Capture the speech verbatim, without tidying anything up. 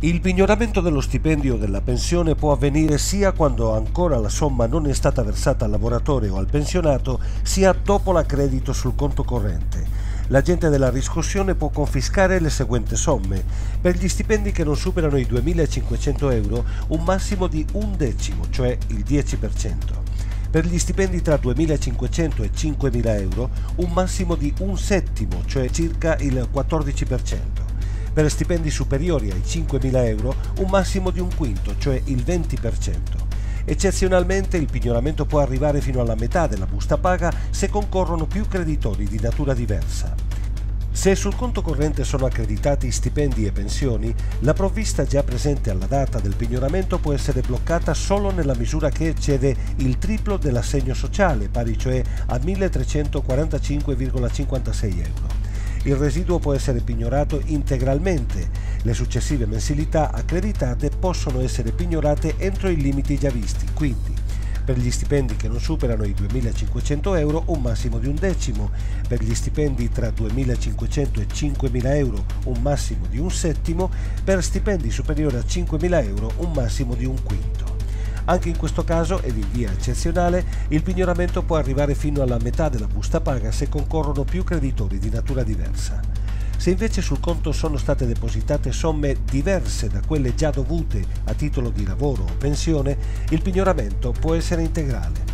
Il pignoramento dello stipendio o della pensione può avvenire sia quando ancora la somma non è stata versata al lavoratore o al pensionato, sia dopo l'accredito sul conto corrente. L'agente della riscossione può confiscare le seguenti somme: per gli stipendi che non superano i duemilacinquecento euro, un massimo di un decimo, cioè il dieci per cento. Per gli stipendi tra duemilacinquecento e cinquemila euro, un massimo di un settimo, cioè circa il quattordici per cento. Per stipendi superiori ai cinquemila euro, un massimo di un quinto, cioè il venti per cento. Eccezionalmente il pignoramento può arrivare fino alla metà della busta paga se concorrono più creditori di natura diversa. Se sul conto corrente sono accreditati stipendi e pensioni, la provvista già presente alla data del pignoramento può essere bloccata solo nella misura che eccede il triplo dell'assegno sociale, pari cioè a milletrecentoquarantacinque virgola cinquantasei euro. Il residuo può essere pignorato integralmente. Le successive mensilità accreditate possono essere pignorate entro i limiti già visti, quindi per gli stipendi che non superano i duemilacinquecento euro un massimo di un decimo, per gli stipendi tra duemilacinquecento e cinquemila euro un massimo di un settimo, per stipendi superiori a cinquemila euro un massimo di un quinto. Anche in questo caso, ed in via eccezionale, il pignoramento può arrivare fino alla metà della busta paga se concorrono più creditori di natura diversa. Se invece sul conto sono state depositate somme diverse da quelle già dovute a titolo di lavoro o pensione, il pignoramento può essere integrale.